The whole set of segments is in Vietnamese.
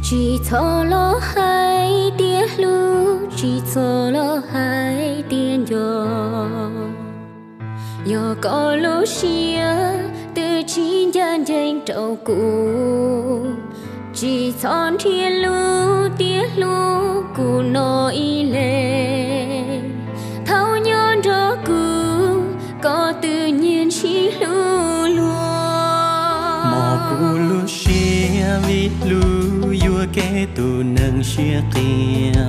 chỉ cho lo hai tia lu chỉ cho lo hai tia yo có lu xia từ chín gian danh trâu cụ chỉ chọn thiên lu tia lu cụ nói lệ thao nhon đó cụ có tự nhiên chỉ lu mò cụ lu xia vì lu vua kẻ tu nâng xia kia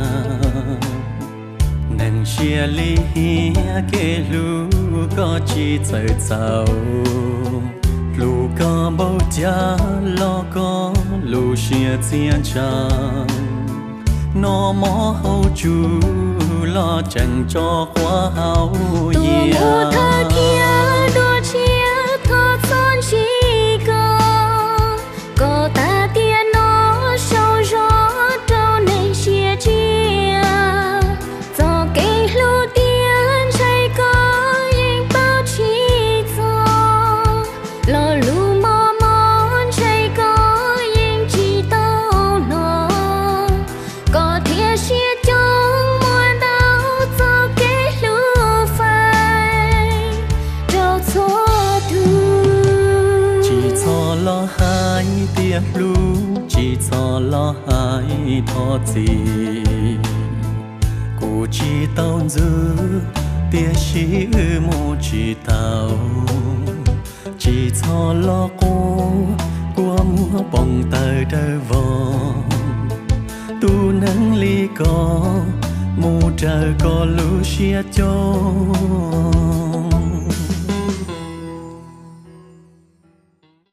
nâng xia li hia kẻ lu có chỉ trời giàu lu có bao cha lo có lu xia thiên trăng nó mò hậu chu lo chẳng cho quá hậu yeah tu thơ kia đua chia thơ son chỉ có ta tia nó sâu gió trâu này chia chia do cây lưu tiên chạy có những bao chi do lo lưu mò mòn chạy có những chi tao nó có thể chia trong muôn đau do cây lưu phai trâu xóa thu chỉ cho lo hai tia lu chỉ cho lo hai thọ gì cô chỉ tao giữ tia sĩ mô chỉ tao chỉ cho lo cô qua mua bông tờ đơ vòng tu nắng ly có mù trời có lu xia cho